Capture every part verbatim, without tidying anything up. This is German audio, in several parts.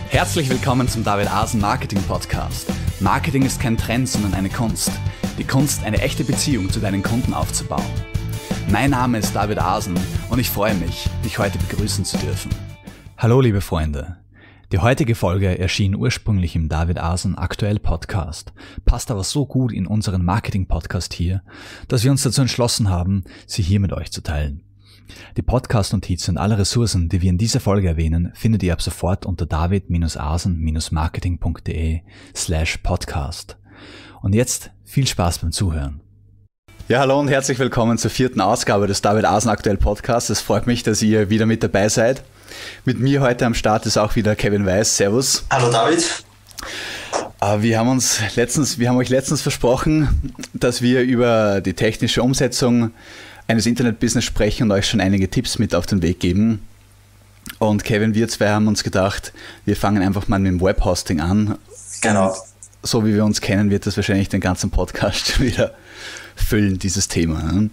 Herzlich willkommen zum David Asen Marketing Podcast. Marketing ist kein Trend, sondern eine Kunst. Die Kunst, eine echte Beziehung zu deinen Kunden aufzubauen. Mein Name ist David Asen und ich freue mich, dich heute begrüßen zu dürfen. Hallo liebe Freunde. Die heutige Folge erschien ursprünglich im David Asen Aktuell Podcast, passt aber so gut in unseren Marketing-Podcast hier, dass wir uns dazu entschlossen haben, sie hier mit euch zu teilen. Die Podcast-Notizen und alle Ressourcen, die wir in dieser Folge erwähnen, findet ihr ab sofort unter david-asen-marketing.de slash podcast. Und jetzt viel Spaß beim Zuhören. Ja, hallo und herzlich willkommen zur vierten Ausgabe des David Asen Aktuell Podcasts. Es freut mich, dass ihr wieder mit dabei seid. Mit mir heute am Start ist auch wieder Kevin Weiß. Servus. Hallo David. Wir haben uns letztens, wir haben euch letztens versprochen, dass wir über die technische Umsetzung eines Internet-Business sprechen und euch schon einige Tipps mit auf den Weg geben. Und Kevin, wir zwei haben uns gedacht, wir fangen einfach mal mit dem Webhosting an. Genau. So wie wir uns kennen, wird das wahrscheinlich den ganzen Podcast wieder füllen, dieses Thema. Ne?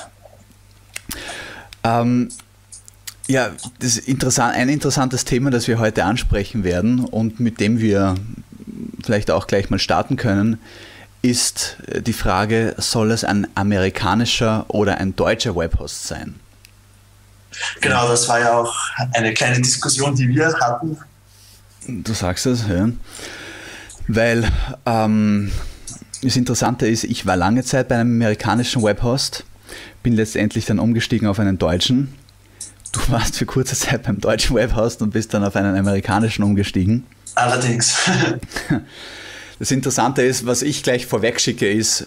Ähm, ja, das ist interessant, ein interessantes Thema, das wir heute ansprechen werden und mit dem wir vielleicht auch gleich mal starten können, ist die Frage, soll es ein amerikanischer oder ein deutscher Webhost sein? Genau, das war ja auch eine kleine Diskussion, die wir hatten. Du sagst es, ja. Weil ähm, das Interessante ist, ich war lange Zeit bei einem amerikanischen Webhost, bin letztendlich dann umgestiegen auf einen deutschen. Du warst für kurze Zeit beim deutschen Webhost und bist dann auf einen amerikanischen umgestiegen. Allerdings. Das Interessante ist, was ich gleich vorweg schicke, ist,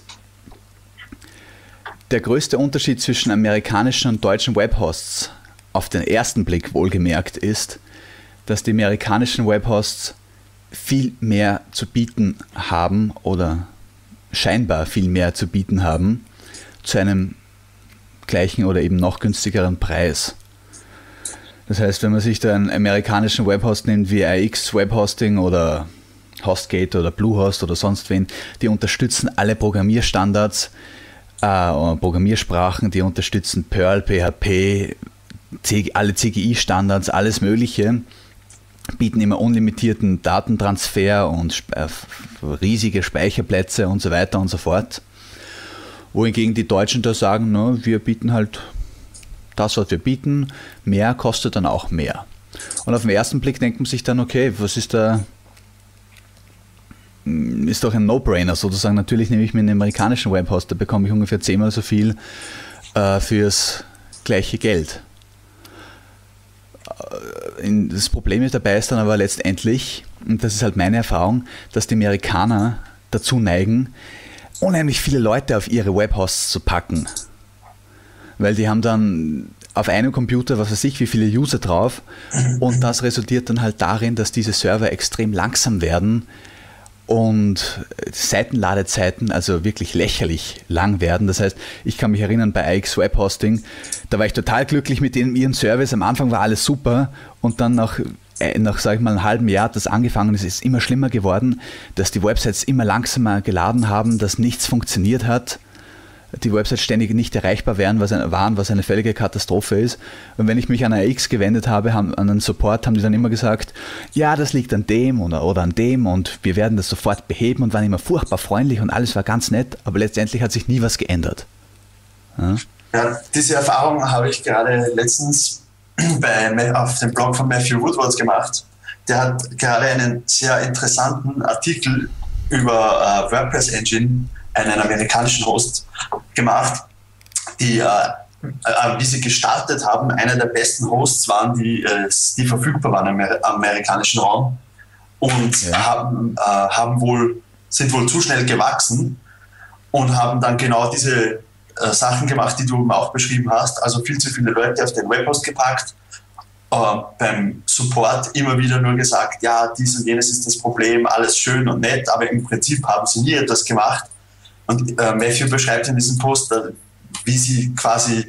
der größte Unterschied zwischen amerikanischen und deutschen Webhosts, auf den ersten Blick wohlgemerkt, ist, dass die amerikanischen Webhosts viel mehr zu bieten haben oder scheinbar viel mehr zu bieten haben zu einem gleichen oder eben noch günstigeren Preis. Das heißt, wenn man sich da einen amerikanischen Webhost nimmt wie I X Webhosting oder Hostgate oder Bluehost oder sonst wen, die unterstützen alle Programmierstandards, äh, Programmiersprachen, die unterstützen Perl, P H P, C, alle C G I-Standards, alles Mögliche, bieten immer unlimitierten Datentransfer und äh, riesige Speicherplätze und so weiter und so fort. Wohingegen die Deutschen da sagen, no, wir bieten halt das, was wir bieten, mehr kostet dann auch mehr. Und auf den ersten Blick denkt man sich dann, okay, was ist da, ist doch ein No-Brainer sozusagen. Natürlich nehme ich mir einen amerikanischen Webhost, da bekomme ich ungefähr zehnmal so viel äh, fürs gleiche Geld. Äh, das Problem ist dabei ist dann aber letztendlich, und das ist halt meine Erfahrung, dass die Amerikaner dazu neigen, unheimlich viele Leute auf ihre Webhosts zu packen. Weil die haben dann auf einem Computer, was weiß ich, wie viele User drauf, und das resultiert dann halt darin, dass diese Server extrem langsam werden und Seitenladezeiten also wirklich lächerlich lang werden. Das heißt, ich kann mich erinnern bei I X Webhosting, da war ich total glücklich mit denen, ihren Service. Am Anfang war alles super und dann nach, nach sag ich mal, einem halben Jahr, das angefangen ist, ist immer schlimmer geworden, dass die Websites immer langsamer geladen haben, dass nichts funktioniert hat, die Websites ständig nicht erreichbar waren, was eine, waren, was eine völlige Katastrophe ist. Und wenn ich mich an I X gewendet habe, haben, an den Support, haben die dann immer gesagt, ja, das liegt an dem oder, oder an dem und wir werden das sofort beheben und waren immer furchtbar freundlich und alles war ganz nett, aber letztendlich hat sich nie was geändert. Ja, ja, diese Erfahrung habe ich gerade letztens bei, auf dem Blog von Matthew Woodward gemacht. Der hat gerade einen sehr interessanten Artikel über äh, WordPress Engine, einen amerikanischen Host, gemacht, die, äh, äh, wie sie gestartet haben, einer der besten Hosts waren, die, äh, die verfügbar waren im Amer- amerikanischen Raum und ja. haben, äh, haben wohl, sind wohl zu schnell gewachsen und haben dann genau diese äh, Sachen gemacht, die du auch beschrieben hast, also viel zu viele Leute auf den Webhost gepackt, äh, beim Support immer wieder nur gesagt, ja, dies und jenes ist das Problem, alles schön und nett, aber im Prinzip haben sie nie etwas gemacht. Und äh, Matthew beschreibt in diesem Post, äh, wie sie quasi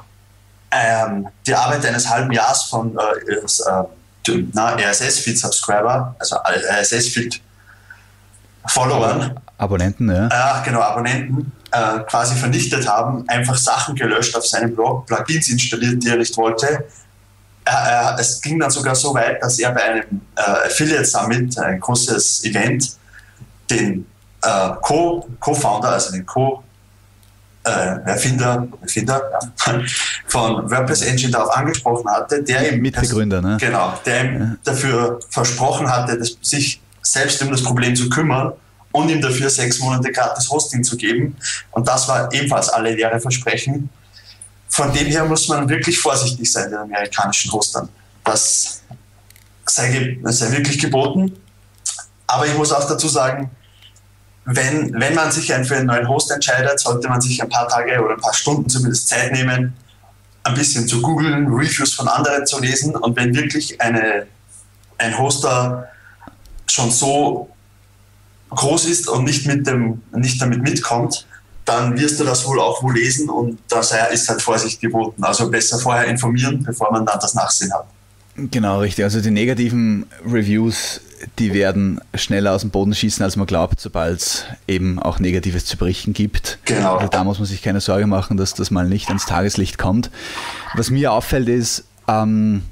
ähm, die Arbeit eines halben Jahres von äh, äh, R S S-Feed-Subscriber, also R S S-Feed-Followern, Abonnenten, ja. Äh, genau, Abonnenten, äh, quasi vernichtet haben, einfach Sachen gelöscht auf seinem Blog, Plugins installiert, die er nicht wollte, er, er, es ging dann sogar so weit, dass er bei einem äh, Affiliate Summit, ein großes Event, den äh, Co- Co-Founder, also den Co- äh, Erfinder, Erfinder ja, von WordPress Engine darauf angesprochen hatte, der ihm Mitbegründer, ne? Genau, der ihm ja. dafür versprochen hatte, dass, sich selbst um das Problem zu kümmern und ihm dafür sechs Monate gratis Hosting zu geben. Und das war ebenfalls alle leere Versprechen. Von dem her muss man wirklich vorsichtig sein, den amerikanischen Hostern. Das sei, sei wirklich geboten. Aber ich muss auch dazu sagen, wenn, wenn man sich für einen neuen Host entscheidet, sollte man sich ein paar Tage oder ein paar Stunden zumindest Zeit nehmen, ein bisschen zu googeln, Reviews von anderen zu lesen. Und wenn wirklich eine, ein Hoster schon so groß ist und nicht, mit dem, nicht damit mitkommt, dann wirst du das wohl auch wohl lesen und da ist halt Vorsicht geboten. Also besser vorher informieren, bevor man dann das Nachsehen hat. Genau, richtig. Also die negativen Reviews, die werden schneller aus dem Boden schießen, als man glaubt, sobald es eben auch Negatives zu berichten gibt. Genau. Also da muss man sich keine Sorge machen, dass das mal nicht ans Tageslicht kommt. Was mir auffällt ist, ähm,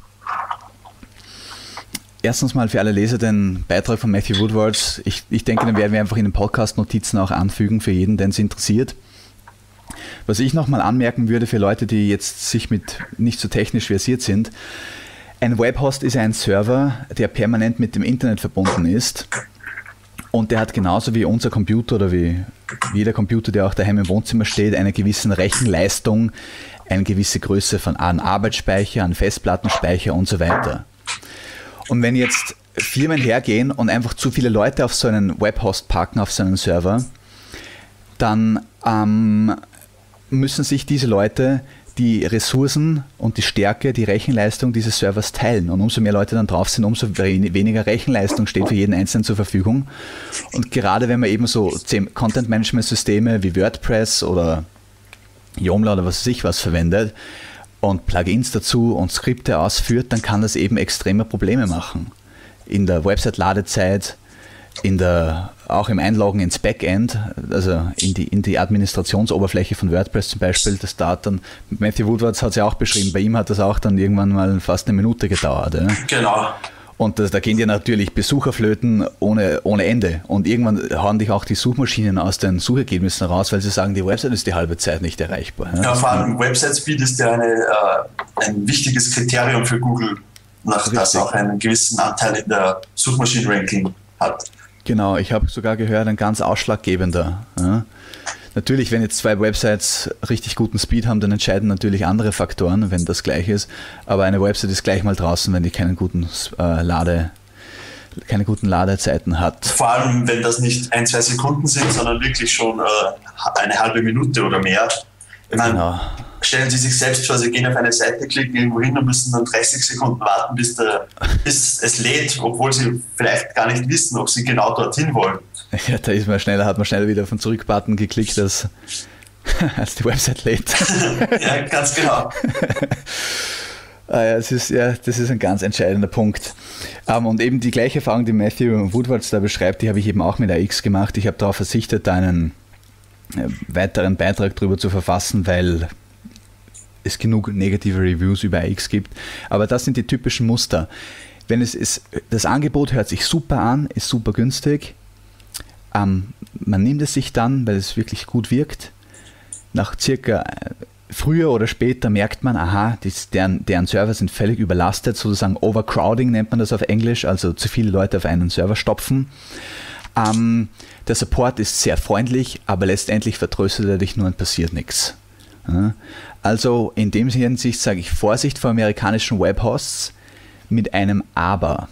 erstens mal für alle Leser den Beitrag von Matthew Woodward. Ich, ich denke, den werden wir einfach in den Podcast-Notizen auch anfügen für jeden, den es interessiert. Was ich nochmal anmerken würde für Leute, die jetzt sich mit nicht so technisch versiert sind, ein Webhost ist ein Server, der permanent mit dem Internet verbunden ist und der hat genauso wie unser Computer oder wie jeder Computer, der auch daheim im Wohnzimmer steht, eine gewisse Rechenleistung, eine gewisse Größe von an Arbeitsspeicher, an Festplattenspeicher und so weiter. Und wenn jetzt Firmen hergehen und einfach zu viele Leute auf so einen Webhost packen, auf so einen Server, dann ähm, müssen sich diese Leute die Ressourcen und die Stärke, die Rechenleistung dieses Servers teilen. Und umso mehr Leute dann drauf sind, umso weniger Rechenleistung steht für jeden Einzelnen zur Verfügung. Und gerade wenn man eben so Content-Management-Systeme wie WordPress oder Joomla oder was weiß ich was verwendet und Plugins dazu und Skripte ausführt, dann kann das eben extreme Probleme machen. In der Website-Ladezeit, in der, auch im Einloggen ins Backend, also in die, in die Administrationsoberfläche von WordPress zum Beispiel, das dauert dann, Matthew Woodward hat es ja auch beschrieben, bei ihm hat das auch dann irgendwann mal fast eine Minute gedauert. Ja? Genau. Und das, da gehen dir natürlich Besucher flöten ohne, ohne Ende. Und irgendwann hauen dich auch die Suchmaschinen aus den Suchergebnissen raus, weil sie sagen, die Website ist die halbe Zeit nicht erreichbar. Ja, ja vor allem Website-Speed ist ja eine, äh, ein wichtiges Kriterium für Google, nach das auch einen gewissen Anteil in der Suchmaschinen-Ranking hat. Genau, ich habe sogar gehört, ein ganz ausschlaggebender. Ja. Natürlich, wenn jetzt zwei Websites richtig guten Speed haben, dann entscheiden natürlich andere Faktoren, wenn das gleich ist. Aber eine Website ist gleich mal draußen, wenn die keinen guten, äh, Lade, keine guten Ladezeiten hat. Vor allem, wenn das nicht ein, zwei Sekunden sind, sondern wirklich schon äh, eine halbe Minute oder mehr. Ich meine, genau. Stellen Sie sich selbst vor, Sie gehen auf eine Seite, klicken irgendwo hin und müssen dann dreißig Sekunden warten, bis, der, bis es lädt, obwohl Sie vielleicht gar nicht wissen, ob Sie genau dorthin wollen. Ja, da ist man schneller, hat man schneller wieder auf den Zurück-Button geklickt, als, als die Website lädt. Ja, ganz genau. Ah ja, das ist, ja, das ist ein ganz entscheidender Punkt. Um, und eben die gleiche Erfahrung, die Matthew Woodward da beschreibt, die habe ich eben auch mit A X gemacht. Ich habe darauf verzichtet, da einen äh, weiteren Beitrag darüber zu verfassen, weil es genug negative Reviews über A X gibt. Aber das sind die typischen Muster. Wenn es ist, das Angebot hört sich super an, ist super günstig. Ähm, man nimmt es sich dann, weil es wirklich gut wirkt. Nach circa früher oder später merkt man, aha, die, deren, deren Server sind völlig überlastet, sozusagen Overcrowding nennt man das auf Englisch, also zu viele Leute auf einen Server stopfen. Ähm, der Support ist sehr freundlich, aber letztendlich vertröstet er dich nur und passiert nichts. Ja? Also in dem Hinsicht sage ich Vorsicht vor amerikanischen Webhosts mit einem Aber.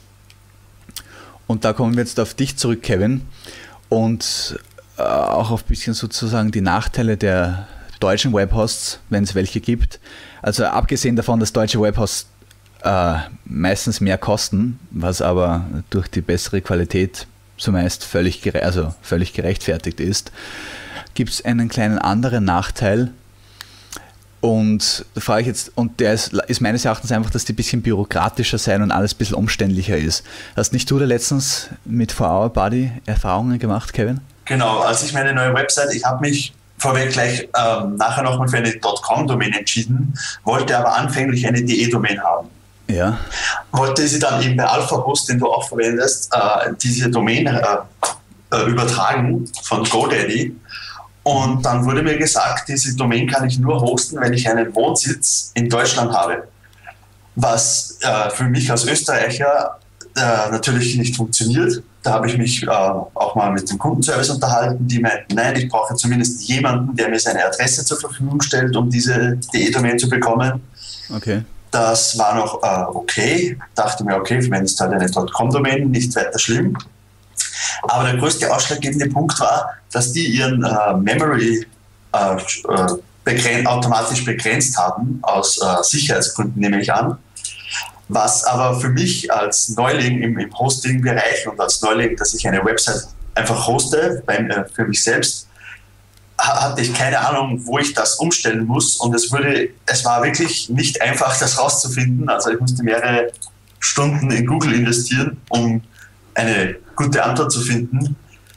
Und da kommen wir jetzt auf dich zurück, Kevin, und äh, auch auf ein bisschen sozusagen die Nachteile der deutschen Webhosts, wenn es welche gibt. Also abgesehen davon, dass deutsche Webhosts äh, meistens mehr kosten, was aber durch die bessere Qualität zumeist völlig, gere- also völlig gerechtfertigt ist, gibt es einen kleinen anderen Nachteil. Und da frage ich jetzt, und der ist, ist meines Erachtens einfach, dass die ein bisschen bürokratischer sein und alles ein bisschen umständlicher ist. Hast nicht du da letztens mit For Our Body Erfahrungen gemacht, Kevin? Genau, als ich meine neue Website, ich habe mich vorweg gleich ähm, nachher nochmal für eine .com-Domain entschieden, wollte aber anfänglich eine .de-Domain haben. Ja. Wollte sie dann eben bei AlphaHost, den du auch verwendest, äh, diese Domain äh, äh, übertragen von GoDaddy. Und dann wurde mir gesagt, diese Domain kann ich nur hosten, wenn ich einen Wohnsitz in Deutschland habe. Was äh, für mich als Österreicher äh, natürlich nicht funktioniert. Da habe ich mich äh, auch mal mit dem Kundenservice unterhalten, die meinten, nein, ich brauche zumindest jemanden, der mir seine Adresse zur Verfügung stellt, um diese .de-Domain zu bekommen. Okay. Das war noch äh, okay. Dachte mir, okay, wenn es halt eine .com-Domain, nicht weiter schlimm. Aber der größte ausschlaggebende Punkt war, dass die ihren äh, Memory äh, begren- automatisch begrenzt haben, aus äh, Sicherheitsgründen nehme ich an. Was aber für mich als Neuling im, im Hosting-Bereich und als Neuling, dass ich eine Website einfach hoste, bei, äh, für mich selbst, hatte ich keine Ahnung, wo ich das umstellen muss. Und es, wurde, es war wirklich nicht einfach, das rauszufinden. Also ich musste mehrere Stunden in Google investieren, um eine gute Antwort zu finden.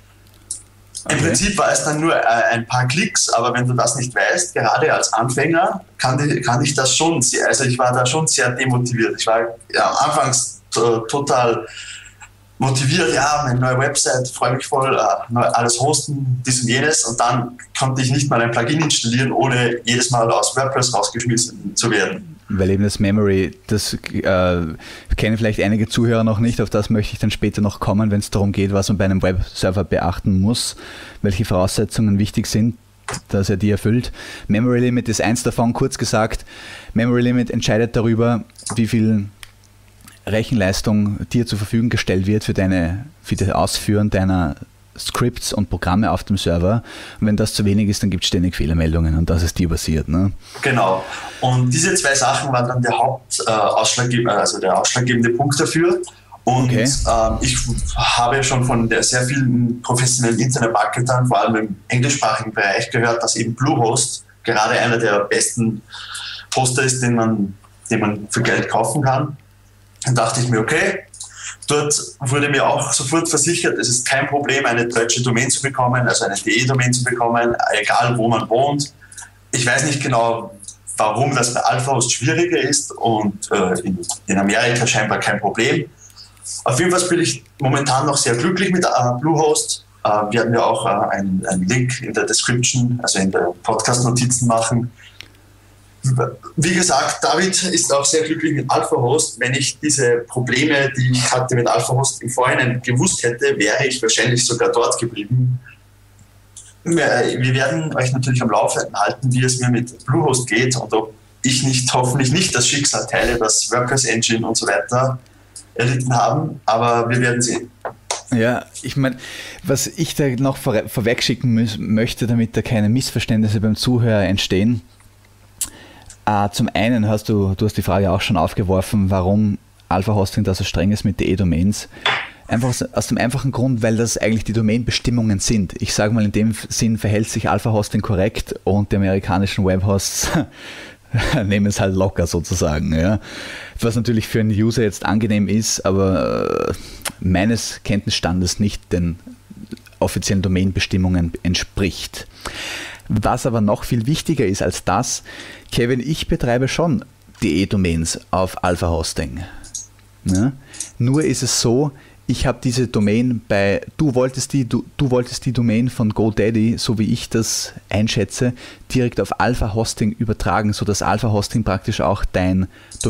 Okay. Im Prinzip war es dann nur äh, ein paar Klicks, aber wenn du das nicht weißt, gerade als Anfänger, kann, die, kann ich das schon sehr, also ich war da schon sehr demotiviert. Ich war ja, anfangs total motiviert, ja, meine neue Website, freue mich voll, äh, alles hosten, dies und jenes, und dann konnte ich nicht mal ein Plugin installieren, ohne jedes Mal aus WordPress rausgeschmissen zu werden. Weil eben das Memory, das äh, kennen vielleicht einige Zuhörer noch nicht, auf das möchte ich dann später noch kommen, wenn es darum geht, was man bei einem Webserver beachten muss, welche Voraussetzungen wichtig sind, dass er die erfüllt. Memory Limit ist eins davon, kurz gesagt. Memory Limit entscheidet darüber, wie viel Rechenleistung dir zur Verfügung gestellt wird für, deine, für das Ausführen deiner Scripts und Programme auf dem Server. Und wenn das zu wenig ist, dann gibt es ständig Fehlermeldungen, und das ist die basiert. Ne? Genau. Und diese zwei Sachen waren dann der Haupt, äh, ausschlaggebende, also der ausschlaggebende Punkt dafür. Und okay. ähm, ich habe schon von der sehr vielen professionellen Internet-Marketern, vor allem im englischsprachigen Bereich, gehört, dass eben Bluehost gerade einer der besten Hoster ist, den man, den man für Geld kaufen kann. Dann dachte ich mir, okay, dort wurde mir auch sofort versichert, es ist kein Problem, eine deutsche Domain zu bekommen, also eine .de-Domain zu bekommen, egal wo man wohnt. Ich weiß nicht genau, warum das bei AlphaHost schwieriger ist, und äh, in, in Amerika scheinbar kein Problem. Auf jeden Fall bin ich momentan noch sehr glücklich mit äh, Bluehost. Äh, wir werden ja auch äh, einen, einen Link in der Description, also in der Podcast-Notizen machen. Wie gesagt, David ist auch sehr glücklich mit AlphaHost. Wenn ich diese Probleme, die ich hatte mit AlphaHost im Vorhinein gewusst hätte, wäre ich wahrscheinlich sogar dort geblieben. Wir werden euch natürlich am Laufenden halten, wie es mir mit Bluehost geht und ob ich nicht, hoffentlich nicht das Schicksal teile, das WordPress Engine und so weiter erlitten haben, aber wir werden sehen. Ja, ich meine, was ich da noch vor, vorweg schicken möchte, damit da keine Missverständnisse beim Zuhörer entstehen. Uh, zum einen hast du, du hast die Frage auch schon aufgeworfen, warum Alpha-Hosting da so streng ist mit .de-Domains. Einfach aus dem einfachen Grund, weil das eigentlich die Domain-Bestimmungen sind. Ich sage mal, in dem Sinn verhält sich Alpha-Hosting korrekt, und die amerikanischen Webhosts nehmen es halt locker sozusagen. Ja. Was natürlich für einen User jetzt angenehm ist, aber äh, meines Kenntnisstandes nicht den offiziellen Domain-Bestimmungen entspricht. Was aber noch viel wichtiger ist als das, Kevin, ich betreibe schon .de-Domains auf AlphaHosting. Ja? Nur ist es so, ich habe diese Domain bei, du wolltest die, du, du wolltest die Domain von GoDaddy, so wie ich das einschätze, direkt auf AlphaHosting übertragen, sodass AlphaHosting praktisch auch dein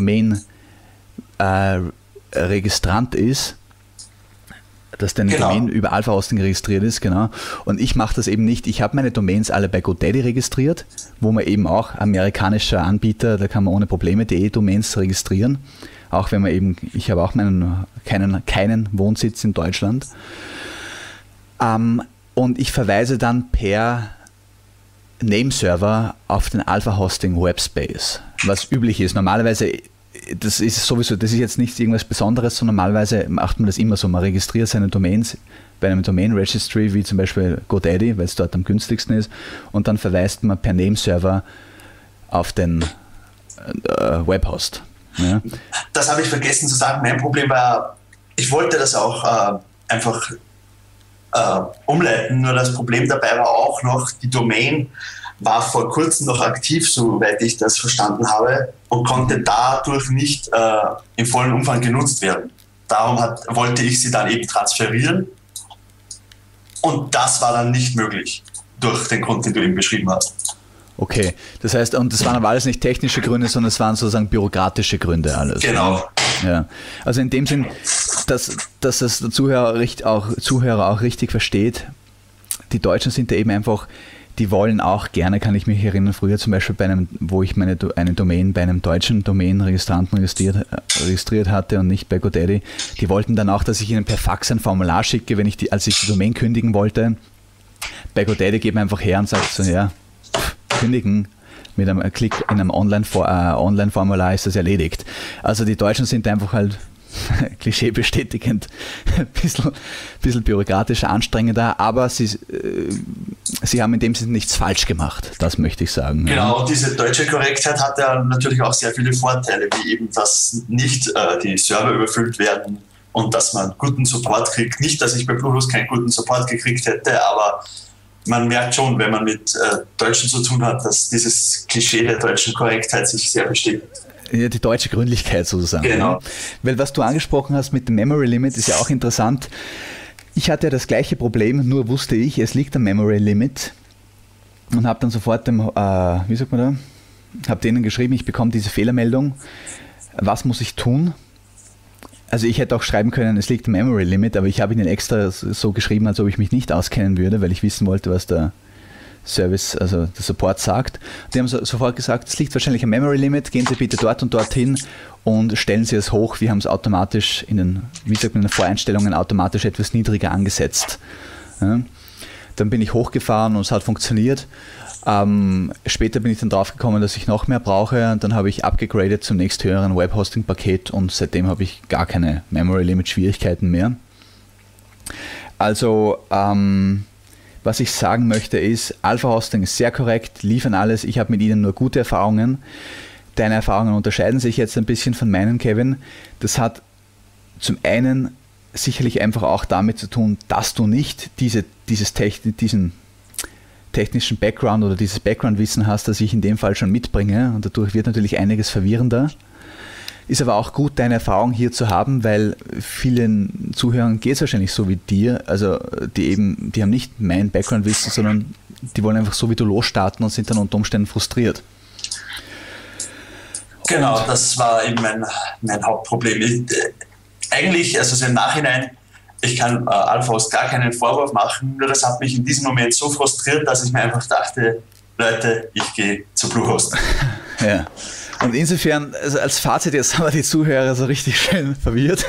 Domain-Registrant äh, ist, dass deine genau. Domain über AlphaHosting registriert ist, genau. Und ich mache das eben nicht. Ich habe meine Domains alle bei GoDaddy registriert, wo man eben auch amerikanischer Anbieter, da kann man ohne Probleme .de-Domains registrieren. Auch wenn man eben, ich habe auch meinen, keinen, keinen Wohnsitz in Deutschland. Ähm, und ich verweise dann per Nameserver auf den AlphaHosting Webspace, was üblich ist. Normalerweise, das ist sowieso, das ist jetzt nicht irgendwas Besonderes, sondern normalerweise macht man das immer so. Man registriert seine Domains bei einem Domain Registry, wie zum Beispiel GoDaddy, weil es dort am günstigsten ist, und dann verweist man per Nameserver auf den äh, Webhost. Ja. Das habe ich vergessen zu sagen. Mein Problem war, ich wollte das auch äh, einfach äh, umleiten, nur das Problem dabei war auch, auch noch, die Domain war vor kurzem noch aktiv, soweit ich das verstanden habe, und konnte dadurch nicht äh, im vollen Umfang genutzt werden. Darum hat, wollte ich sie dann eben transferieren und das war dann nicht möglich durch den Grund, den du eben beschrieben hast. Okay, das heißt, und das waren aber alles nicht technische Gründe, sondern es waren sozusagen bürokratische Gründe alles. Genau. Ja, also in dem Sinn, dass, dass das der Zuhörer, auch, Zuhörer auch richtig versteht, die Deutschen sind da eben einfach, die wollen auch gerne, kann ich mich erinnern, früher zum Beispiel bei einem, wo ich meine eine Domain bei einem deutschen Domain-Registranten registriert, registriert hatte und nicht bei GoDaddy, die wollten dann auch, dass ich ihnen per Fax ein Formular schicke, wenn ich die, als ich die Domain kündigen wollte. Bei GoDaddy geht man einfach her und sagt so, ja, kündigen, mit einem Klick in einem Online-Formular äh, Online ist das erledigt. Also die Deutschen sind einfach halt Klischee bestätigend, ein bisschen, bisschen bürokratischer, anstrengender, aber sie, äh, sie haben in dem Sinne nichts falsch gemacht, das möchte ich sagen. Genau, und diese deutsche Korrektheit hat ja natürlich auch sehr viele Vorteile, wie eben, dass nicht äh, die Server überfüllt werden und dass man guten Support kriegt. Nicht, dass ich bei Bluehost keinen guten Support gekriegt hätte, aber man merkt schon, wenn man mit äh, Deutschen zu tun hat, dass dieses Klischee der deutschen Korrektheit sich sehr bestätigt. Ja, die deutsche Gründlichkeit sozusagen. Genau. Ja. Weil was du angesprochen hast mit dem Memory Limit ist ja auch interessant. Ich hatte ja das gleiche Problem, nur wusste ich, es liegt am Memory Limit und habe dann sofort dem, äh, wie sagt man da, habe denen geschrieben, ich bekomme diese Fehlermeldung. Was muss ich tun? Also ich hätte auch schreiben können, es liegt am Memory Limit, aber ich habe ihnen extra so geschrieben, als ob ich mich nicht auskennen würde, weil ich wissen wollte, was der Service, also der Support sagt. Die haben so, sofort gesagt, es liegt wahrscheinlich am Memory Limit, gehen Sie bitte dort und dorthin und stellen Sie es hoch. Wir haben es automatisch in den, wie sagt man, in den Voreinstellungen automatisch etwas niedriger angesetzt. Ja. Dann bin ich hochgefahren und es hat funktioniert. Ähm, später bin ich dann drauf gekommen, dass ich noch mehr brauche und dann habe ich abgegradet zum nächsthöheren Webhosting-Paket und seitdem habe ich gar keine Memory Limit Schwierigkeiten mehr. Also ähm, was ich sagen möchte ist, Alpha Hosting ist sehr korrekt, liefern alles, ich habe mit ihnen nur gute Erfahrungen. Deine Erfahrungen unterscheiden sich jetzt ein bisschen von meinen, Kevin. Das hat zum einen sicherlich einfach auch damit zu tun, dass du nicht diese, dieses Techn- diesen technischen Background oder dieses Background-Wissen hast, das ich in dem Fall schon mitbringe und dadurch wird natürlich einiges verwirrender. Ist aber auch gut, deine Erfahrung hier zu haben, weil vielen Zuhörern geht es wahrscheinlich so wie dir, also die eben, die haben nicht mein Background-Wissen, sondern die wollen einfach so wie du losstarten und sind dann unter Umständen frustriert. Genau, und das war eben mein, mein Hauptproblem. Ich, eigentlich, also so im Nachhinein, ich kann äh, AlphaHost gar keinen Vorwurf machen, nur das hat mich in diesem Moment so frustriert, dass ich mir einfach dachte, Leute, ich gehe zu Bluehost. Ja. Und insofern, also als Fazit, jetzt haben wir die Zuhörer so richtig schön verwirrt,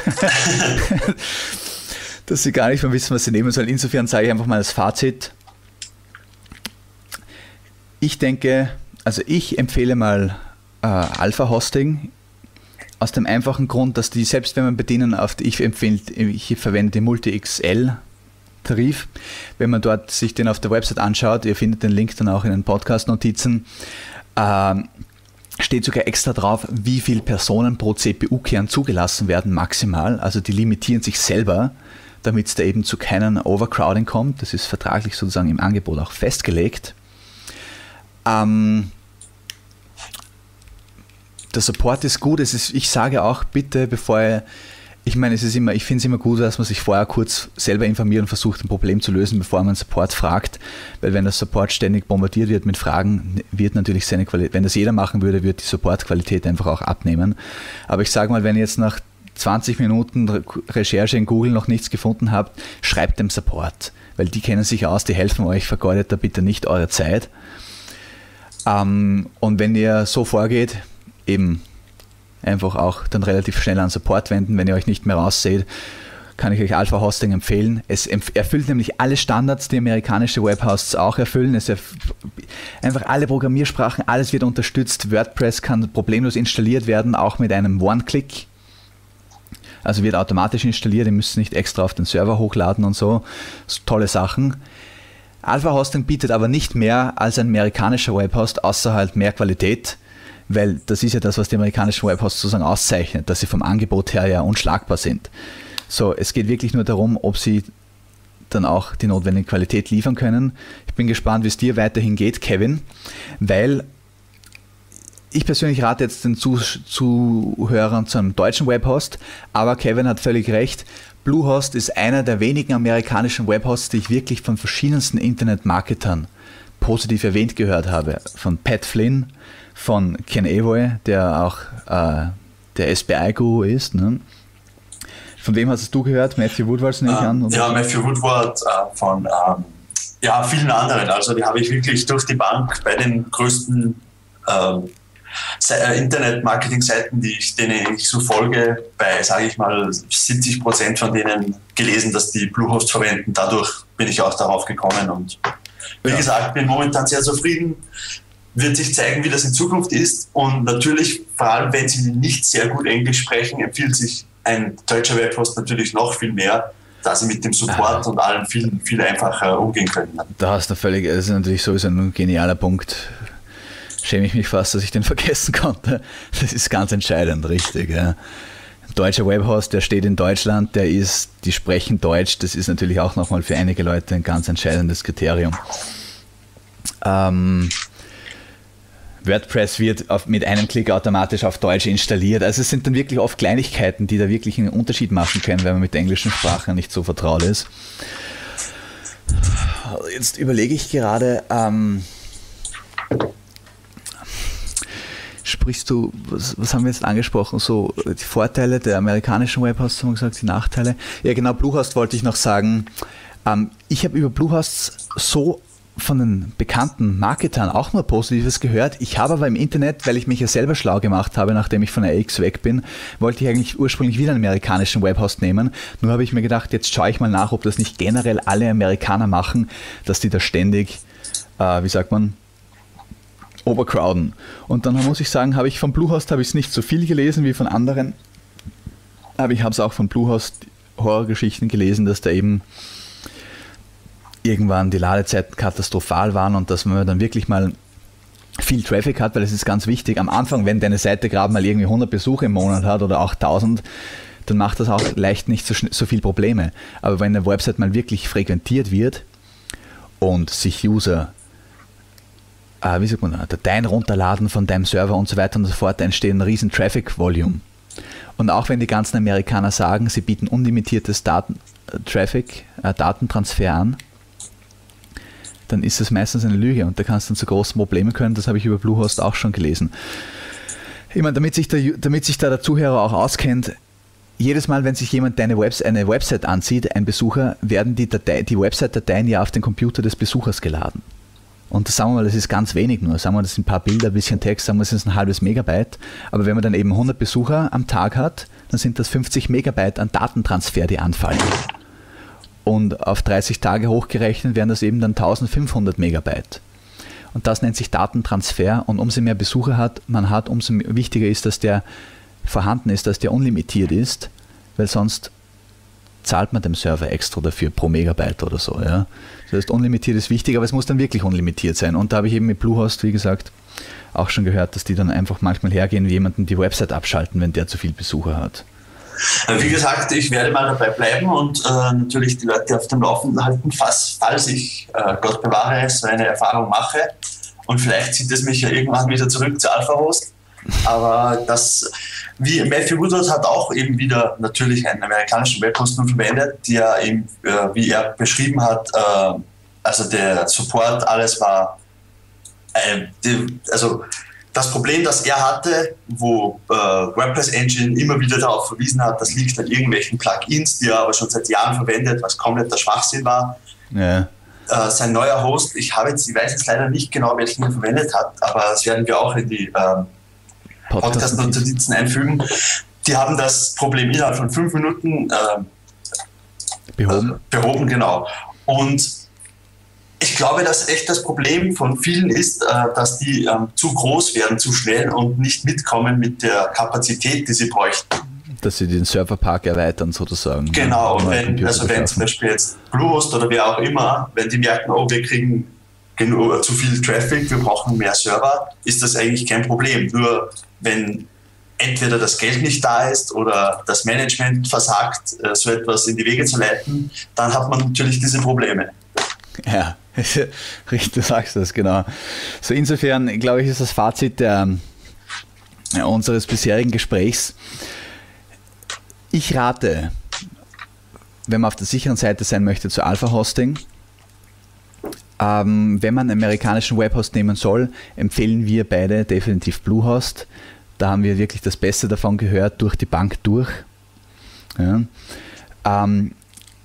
dass sie gar nicht mehr wissen, was sie nehmen sollen. Insofern sage ich einfach mal als Fazit, ich denke, also ich empfehle mal äh, Alpha Hosting, aus dem einfachen Grund, dass die, selbst wenn man bedienen auf, die, ich empfehle, ich verwende den Multi-X L-Tarif, wenn man dort sich den auf der Website anschaut, ihr findet den Link dann auch in den Podcast-Notizen, äh, steht sogar extra drauf, wie viele Personen pro C P U-Kern zugelassen werden maximal. Also die limitieren sich selber, damit es da eben zu keinem Overcrowding kommt. Das ist vertraglich sozusagen im Angebot auch festgelegt. Ähm, der Support ist gut. Es ist, ich sage auch bitte, bevor ihr, ich meine, es ist immer, ich finde es immer gut, dass man sich vorher kurz selber informiert und versucht, ein Problem zu lösen, bevor man Support fragt, weil wenn der Support ständig bombardiert wird mit Fragen, wird natürlich seine Qualität, wenn das jeder machen würde, wird die Supportqualität einfach auch abnehmen. Aber ich sage mal, wenn ihr jetzt nach zwanzig Minuten Recherche in Google noch nichts gefunden habt, schreibt dem Support, weil die kennen sich aus, die helfen euch, vergeudet da bitte nicht eure Zeit. Ähm, und wenn ihr so vorgeht, eben einfach auch dann relativ schnell an Support wenden, wenn ihr euch nicht mehr rausseht, kann ich euch Alpha Hosting empfehlen. Es erfüllt nämlich alle Standards, die amerikanische Webhosts auch erfüllen. Es erf- einfach alle Programmiersprachen, alles wird unterstützt. WordPress kann problemlos installiert werden, auch mit einem One-Click. Also wird automatisch installiert, ihr müsst nicht extra auf den Server hochladen und so. so tolle Sachen. Alpha Hosting bietet aber nicht mehr als ein amerikanischer Webhost, außer halt mehr Qualität. Weil das ist ja das, was die amerikanischen Webhosts sozusagen auszeichnet, dass sie vom Angebot her ja unschlagbar sind. So, es geht wirklich nur darum, ob sie dann auch die notwendige Qualität liefern können. Ich bin gespannt, wie es dir weiterhin geht, Kevin, weil ich persönlich rate jetzt den Zuhörern zu einem deutschen Webhost, aber Kevin hat völlig recht. Bluehost ist einer der wenigen amerikanischen Webhosts, die ich wirklich von verschiedensten Internetmarketern positiv erwähnt gehört habe. Von Pat Flynn, von Ken Evoy, der auch äh, der S B I-Guru ist. Ne? Von wem hast du gehört? Matthew Woodward, nehme ich an? Oder? Ja, Matthew Woodward äh, von ähm, ja, vielen anderen. Also die habe ich wirklich durch die Bank bei den größten ähm, Internet-Marketing-Seiten, die ich, denen ich so folge, bei, sage ich mal, siebzig Prozent von denen gelesen, dass die Bluehost verwenden. Dadurch bin ich auch darauf gekommen und wie ja. gesagt, bin momentan sehr zufrieden. Wird sich zeigen, wie das in Zukunft ist und natürlich, vor allem wenn Sie nicht sehr gut Englisch sprechen, empfiehlt sich ein deutscher Webhost natürlich noch viel mehr, da Sie mit dem Support und allem viel, viel einfacher umgehen können. Da hast du völlig, das ist natürlich sowieso ein genialer Punkt. Schäme ich mich fast, dass ich den vergessen konnte. Das ist ganz entscheidend, richtig. Ja. Ein deutscher Webhost, der steht in Deutschland, der ist, die sprechen Deutsch, das ist natürlich auch nochmal für einige Leute ein ganz entscheidendes Kriterium. Ähm, WordPress wird auf, mit einem Klick automatisch auf Deutsch installiert. Also es sind dann wirklich oft Kleinigkeiten, die da wirklich einen Unterschied machen können, wenn man mit der englischen Sprache nicht so vertraut ist. Jetzt überlege ich gerade, ähm, sprichst du, was, was haben wir jetzt angesprochen, so die Vorteile der amerikanischen Webhosts, haben wir gesagt, die Nachteile. Ja genau, Bluehost wollte ich noch sagen. Ähm, ich habe über Bluehosts so von den bekannten Marketern auch nur Positives gehört. Ich habe aber im Internet, weil ich mich ja selber schlau gemacht habe, nachdem ich von der A X weg bin, wollte ich eigentlich ursprünglich wieder einen amerikanischen Webhost nehmen. Nur habe ich mir gedacht, jetzt schaue ich mal nach, ob das nicht generell alle Amerikaner machen, dass die da ständig, äh, wie sagt man, overcrowden. Und dann muss ich sagen, habe ich von Bluehost habe ich es nicht so viel gelesen wie von anderen, aber ich habe es auch von Bluehost Horrorgeschichten gelesen, dass da eben irgendwann die Ladezeiten katastrophal waren und dass man dann wirklich mal viel Traffic hat, weil es ist ganz wichtig. Am Anfang, wenn deine Seite gerade mal irgendwie hundert Besuche im Monat hat oder auch tausend, dann macht das auch leicht nicht so, so viel Probleme. Aber wenn eine Website mal wirklich frequentiert wird und sich User äh, wie sagt man, Dateien runterladen von deinem Server und so weiter und so fort, da entsteht ein riesen Traffic-Volume. Und auch wenn die ganzen Amerikaner sagen, sie bieten unlimitiertes Daten, äh, Traffic, äh, Datentransfer an, dann ist das meistens eine Lüge und da kann es dann zu großen Problemen können. Das habe ich über Bluehost auch schon gelesen. Ich meine, damit sich der, damit sich da der Zuhörer auch auskennt, jedes Mal, wenn sich jemand deine Webs- eine Website ansieht, ein Besucher, werden die, Datei, die Website-Dateien ja auf den Computer des Besuchers geladen. Und das, sagen wir mal, das ist ganz wenig nur. Sagen wir, das sind ein paar Bilder, ein bisschen Text, sagen wir, das ist ein halbes Megabyte. Aber wenn man dann eben hundert Besucher am Tag hat, dann sind das fünfzig Megabyte an Datentransfer, die anfallen. Und auf dreißig Tage hochgerechnet wären das eben dann eintausendfünfhundert Megabyte. Und das nennt sich Datentransfer. Und umso mehr Besucher hat, man hat, umso wichtiger ist, dass der vorhanden ist, dass der unlimitiert ist, weil sonst zahlt man dem Server extra dafür pro Megabyte oder so. Ja. Das heißt, unlimitiert ist wichtig, aber es muss dann wirklich unlimitiert sein. Und da habe ich eben mit Bluehost, wie gesagt, auch schon gehört, dass die dann einfach manchmal hergehen und jemanden die Website abschalten, wenn der zu viel Besucher hat. Wie gesagt, ich werde mal dabei bleiben und äh, natürlich die Leute auf dem Laufenden halten, falls, falls ich, äh, Gott bewahre, so eine Erfahrung mache. Und vielleicht zieht es mich ja irgendwann wieder zurück zu AlphaHost. Aber das, wie Matthew Woodward hat auch eben wieder natürlich einen amerikanischen Webhost verwendet, der eben, äh, wie er beschrieben hat, äh, also der Support, alles war, äh, die, also das Problem, das er hatte, wo äh, WordPress Engine immer wieder darauf verwiesen hat, das liegt an irgendwelchen Plugins, die er aber schon seit Jahren verwendet, was kompletter Schwachsinn war. Ja. Äh, sein neuer Host, ich habe jetzt, ich weiß jetzt leider nicht genau, welchen er verwendet hat, aber das werden wir auch in die äh, Podcast-Notizen einfügen. Die haben das Problem innerhalb von fünf Minuten äh, behoben. Äh, behoben, genau. Und ich glaube, dass echt das Problem von vielen ist, äh, dass die ähm, zu groß werden, zu schnell und nicht mitkommen mit der Kapazität, die sie bräuchten. Dass sie den Serverpark erweitern sozusagen. Genau, und wenn, also wenn zum Beispiel jetzt Bluehost oder wer auch immer, wenn die merken, oh, wir kriegen genug, zu viel Traffic, wir brauchen mehr Server, ist das eigentlich kein Problem. Nur wenn entweder das Geld nicht da ist oder das Management versagt, so etwas in die Wege zu leiten, dann hat man natürlich diese Probleme. Ja, richtig, du sagst das, genau. So insofern, glaube ich, ist das Fazit der, ja, unseres bisherigen Gesprächs. Ich rate, wenn man auf der sicheren Seite sein möchte, zu Alpha-Hosting. Ähm, wenn man einen amerikanischen Webhost nehmen soll, empfehlen wir beide definitiv Bluehost. Da haben wir wirklich das Beste davon gehört, durch die Bank durch. Ja. Ähm,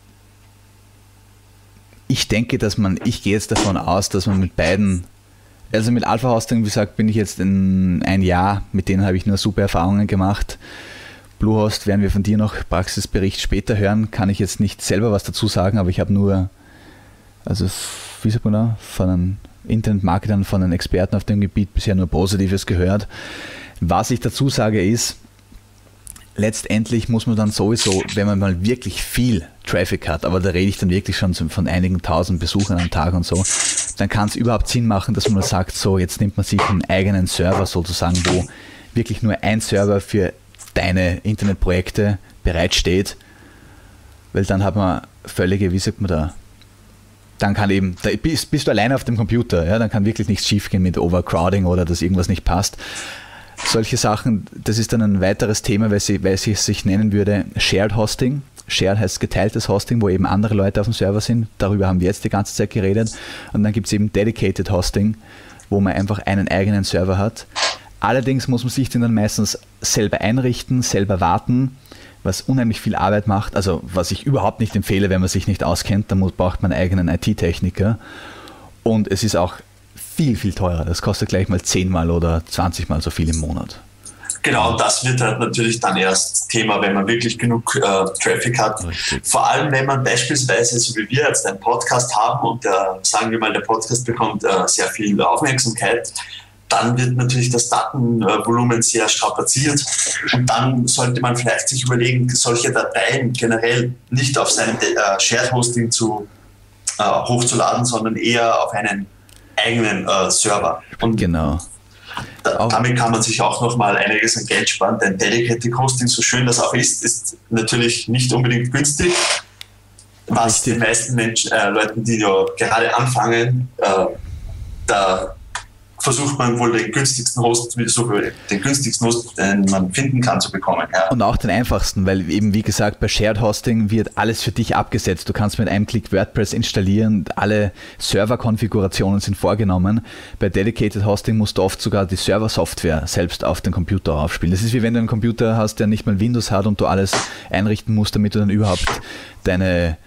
ich denke, dass man, ich gehe jetzt davon aus, dass man mit beiden, also mit Alpha-Hosting, wie gesagt, bin ich jetzt in ein Jahr, mit denen habe ich nur super Erfahrungen gemacht. Bluehost werden wir von dir noch Praxisbericht später hören, kann ich jetzt nicht selber was dazu sagen, aber ich habe nur, also wie sagt man da, von den Internetmarketern, von den Experten auf dem Gebiet bisher nur Positives gehört. Was ich dazu sage ist, letztendlich muss man dann sowieso, wenn man mal wirklich viel Traffic hat, aber da rede ich dann wirklich schon von einigen tausend Besuchern am Tag und so, dann kann es überhaupt Sinn machen, dass man sagt, so jetzt nimmt man sich einen eigenen Server sozusagen, wo wirklich nur ein Server für deine Internetprojekte bereitsteht, weil dann hat man völlige, wie sagt man da, dann kann eben, da bist, bist du alleine auf dem Computer, ja, dann kann wirklich nichts schiefgehen mit Overcrowding oder dass irgendwas nicht passt. Solche Sachen, das ist dann ein weiteres Thema, weil, sie, weil es sich nennen würde Shared Hosting. Shared heißt geteiltes Hosting, wo eben andere Leute auf dem Server sind. Darüber haben wir jetzt die ganze Zeit geredet. Und dann gibt es eben Dedicated Hosting, wo man einfach einen eigenen Server hat. Allerdings muss man sich den dann meistens selber einrichten, selber warten, was unheimlich viel Arbeit macht. Also was ich überhaupt nicht empfehle, wenn man sich nicht auskennt, dann muss, braucht man einen eigenen I T-Techniker. Und es ist auch viel, viel teurer. Das kostet gleich mal zehnmal oder zwanzigmal so viel im Monat. Genau, das wird halt natürlich dann erst Thema, wenn man wirklich genug äh, Traffic hat. Richtig. Vor allem, wenn man beispielsweise, so wie wir jetzt einen Podcast haben und der, sagen wir mal, der Podcast bekommt äh, sehr viel Aufmerksamkeit, dann wird natürlich das Datenvolumen sehr strapaziert und dann sollte man vielleicht sich überlegen, solche Dateien generell nicht auf seinem äh, Shared Hosting zu, äh, hochzuladen, sondern eher auf einen eigenen äh, Server. Und genau. Da, damit kann man sich auch nochmal einiges an Geld sparen, denn Dedicated Hosting, so schön das auch ist, ist natürlich nicht unbedingt günstig. Was Richtig. Den meisten Menschen, äh, Leuten, die ja gerade anfangen, äh, da versucht man wohl den günstigsten Host, so den günstigsten Host, den man finden kann, zu bekommen. Ja. Und auch den einfachsten, weil eben wie gesagt, bei Shared Hosting wird alles für dich abgesetzt. Du kannst mit einem Klick WordPress installieren, alle Serverkonfigurationen sind vorgenommen. Bei Dedicated Hosting musst du oft sogar die Server-Software selbst auf den Computer aufspielen. Das ist wie wenn du einen Computer hast, der nicht mal Windows hat und du alles einrichten musst, damit du dann überhaupt deine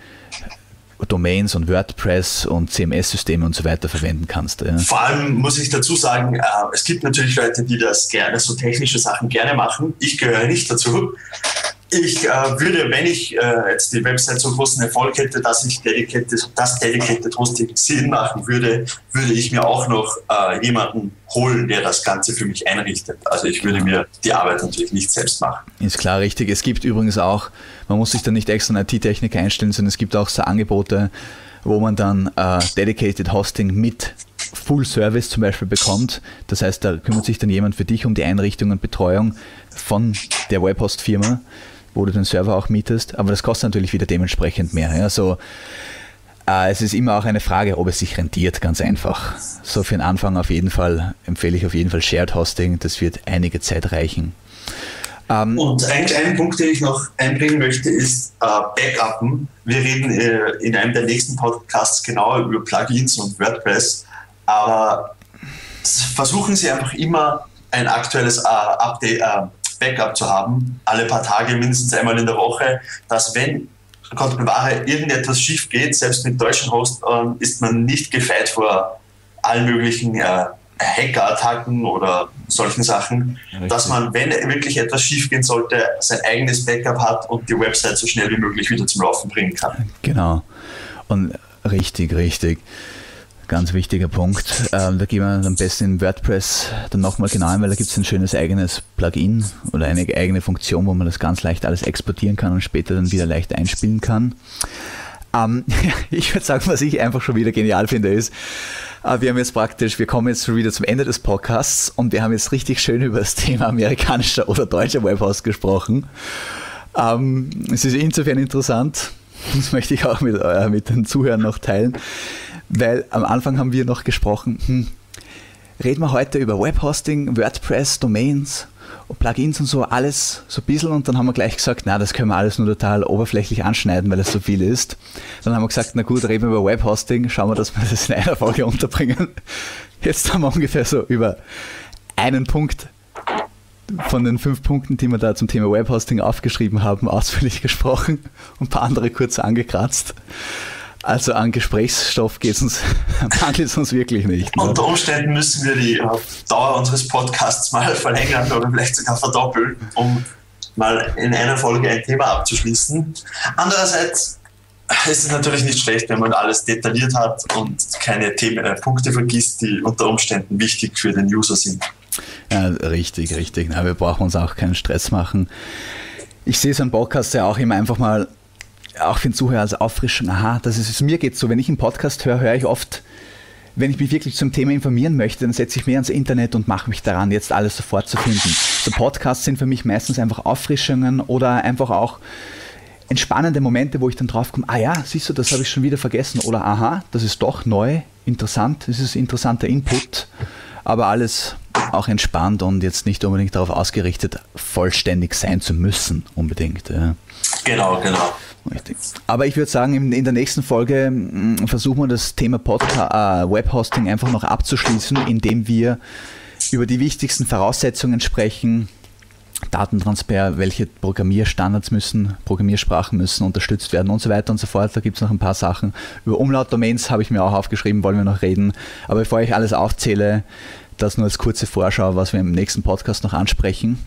Domains und WordPress und C M S-Systeme und so weiter verwenden kannst. Ja. Vor allem muss ich dazu sagen, äh, es gibt natürlich Leute, die das gerne, so technische Sachen gerne machen. Ich gehöre nicht dazu. Ich äh, würde, wenn ich äh, jetzt die Website so großen Erfolg hätte, dass ich dedicated, das Dedicated Hosting Sinn machen würde, würde ich mir auch noch äh, jemanden holen, der das Ganze für mich einrichtet. Also ich würde mir die Arbeit natürlich nicht selbst machen. Ist klar, richtig. Es gibt übrigens auch, man muss sich da nicht extra einen I T-Techniker einstellen, sondern es gibt auch so Angebote, wo man dann äh, Dedicated Hosting mit Full Service zum Beispiel bekommt. Das heißt, da kümmert sich dann jemand für dich um die Einrichtung und Betreuung von der Webhost-Firma, wo du den Server auch mietest, aber das kostet natürlich wieder dementsprechend mehr. Ja, so, äh, es ist immer auch eine Frage, ob es sich rentiert, ganz einfach. So für den Anfang auf jeden Fall, empfehle ich auf jeden Fall Shared Hosting, das wird einige Zeit reichen. Ähm, Und ein kleiner Punkt, den ich noch einbringen möchte, ist äh, Backuppen. Wir reden äh, in einem der nächsten Podcasts genauer über Plugins und WordPress, aber versuchen Sie einfach immer ein aktuelles äh, Update, äh, Backup zu haben, alle paar Tage, mindestens einmal in der Woche, dass wenn, Gott bewahre, irgendetwas schief geht, selbst mit deutschen Hosts, äh, ist man nicht gefeit vor allen möglichen äh, Hacker-Attacken oder solchen Sachen, ja, dass man, wenn wirklich etwas schief gehen sollte, sein eigenes Backup hat und die Website so schnell wie möglich wieder zum Laufen bringen kann. Genau. Und richtig, richtig. Ganz wichtiger Punkt. Ähm, da gehen wir am besten in WordPress dann nochmal genau ein, weil da gibt es ein schönes eigenes Plugin oder eine eigene Funktion, wo man das ganz leicht alles exportieren kann und später dann wieder leicht einspielen kann. Ähm, ich würde sagen, was ich einfach schon wieder genial finde, ist, äh, wir haben jetzt praktisch, wir kommen jetzt schon wieder zum Ende des Podcasts und wir haben jetzt richtig schön über das Thema amerikanischer oder deutscher Webhost gesprochen. Ähm, es ist insofern interessant, das möchte ich auch mit, äh, mit den Zuhörern noch teilen, weil am Anfang haben wir noch gesprochen, hm, reden wir heute über Webhosting, WordPress, Domains, Plugins und so, alles so ein bisschen, und dann haben wir gleich gesagt, na, das können wir alles nur total oberflächlich anschneiden, weil es so viel ist. Dann haben wir gesagt, na gut, reden wir über Webhosting, schauen wir, dass wir das in einer Folge unterbringen. Jetzt haben wir ungefähr so über einen Punkt von den fünf Punkten, die wir da zum Thema Webhosting aufgeschrieben haben, ausführlich gesprochen und ein paar andere kurz angekratzt. Also an Gesprächsstoff geht's uns, mangelt es uns wirklich nicht. Ne? Unter Umständen müssen wir die Dauer unseres Podcasts mal verlängern oder vielleicht sogar verdoppeln, um mal in einer Folge ein Thema abzuschließen. Andererseits ist es natürlich nicht schlecht, wenn man alles detailliert hat und keine Themen, äh, Punkte vergisst, die unter Umständen wichtig für den User sind. Ja, richtig, richtig. Na, wir brauchen uns auch keinen Stress machen. Ich sehe so einen Podcast ja auch immer einfach mal auch für den Zuhörer als Auffrischung. Aha, das ist es. Mir geht es so, wenn ich einen Podcast höre, höre ich oft, wenn ich mich wirklich zum Thema informieren möchte, dann setze ich mich ans Internet und mache mich daran, jetzt alles sofort zu finden. So Podcasts sind für mich meistens einfach Auffrischungen oder einfach auch entspannende Momente, wo ich dann drauf komme, ah ja, siehst du, das habe ich schon wieder vergessen, oder aha, das ist doch neu, interessant, das ist interessanter Input, aber alles auch entspannt und jetzt nicht unbedingt darauf ausgerichtet, vollständig sein zu müssen, unbedingt. Ja. Genau, genau. Richtig. Aber ich würde sagen, in, in der nächsten Folge mh, versuchen wir das Thema Podca- äh, Webhosting einfach noch abzuschließen, indem wir über die wichtigsten Voraussetzungen sprechen. Datentransfer, welche Programmierstandards müssen, Programmiersprachen müssen unterstützt werden und so weiter und so fort. Da gibt es noch ein paar Sachen. Über Umlautdomains habe ich mir auch aufgeschrieben, wollen wir noch reden. Aber bevor ich alles aufzähle, das nur als kurze Vorschau, was wir im nächsten Podcast noch ansprechen.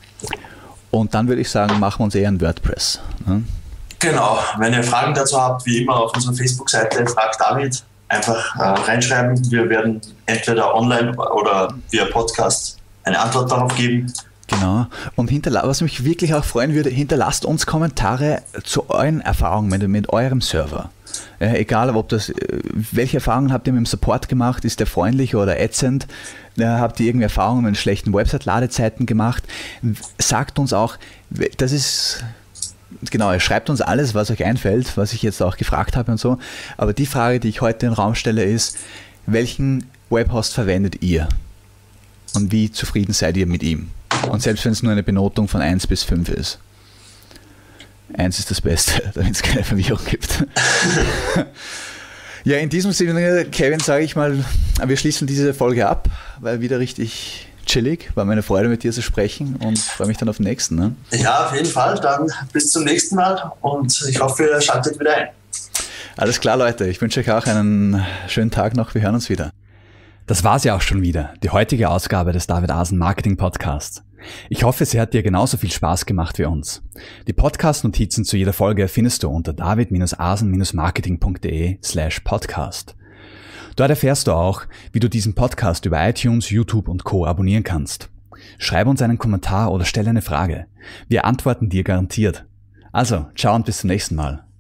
Und dann würde ich sagen, machen wir uns eher ein WordPress. Ne? Genau, wenn ihr Fragen dazu habt, wie immer auf unserer Facebook-Seite, fragt David, einfach äh, reinschreiben. Wir werden entweder online oder via Podcast eine Antwort darauf geben. Genau. Und hinterla- was mich wirklich auch freuen würde, hinterlasst uns Kommentare zu euren Erfahrungen mit, mit eurem Server. Äh, egal, ob das, welche Erfahrungen habt ihr mit dem Support gemacht? Ist der freundlich oder ätzend? Äh, habt ihr irgendeine Erfahrungen mit schlechten Website-Ladezeiten gemacht? Sagt uns auch, das ist... Genau, schreibt uns alles, was euch einfällt, was ich jetzt auch gefragt habe und so. Aber die Frage, die ich heute in den Raum stelle, ist, welchen Webhost verwendet ihr? Und wie zufrieden seid ihr mit ihm? Und selbst wenn es nur eine Benotung von eins bis fünf ist. eins ist das Beste, damit es keine Verwirrung gibt. Ja, in diesem Sinne, Kevin, sage ich mal, wir schließen diese Folge ab, weil wieder richtig chillig, war meine Freude, mit dir zu sprechen und freue mich dann auf den nächsten. Ne? Ja, auf jeden Fall. Dann bis zum nächsten Mal und ich hoffe, ihr schaltet wieder ein. Alles klar, Leute. Ich wünsche euch auch einen schönen Tag noch. Wir hören uns wieder. Das war's ja auch schon wieder, die heutige Ausgabe des David Asen Marketing Podcasts. Ich hoffe, sie hat dir genauso viel Spaß gemacht wie uns. Die Podcast-Notizen zu jeder Folge findest du unter david-asen-marketing.de slash podcast. Dort erfährst du auch, wie du diesen Podcast über iTunes, YouTube und Co. abonnieren kannst. Schreib uns einen Kommentar oder stell eine Frage. Wir antworten dir garantiert. Also, ciao und bis zum nächsten Mal.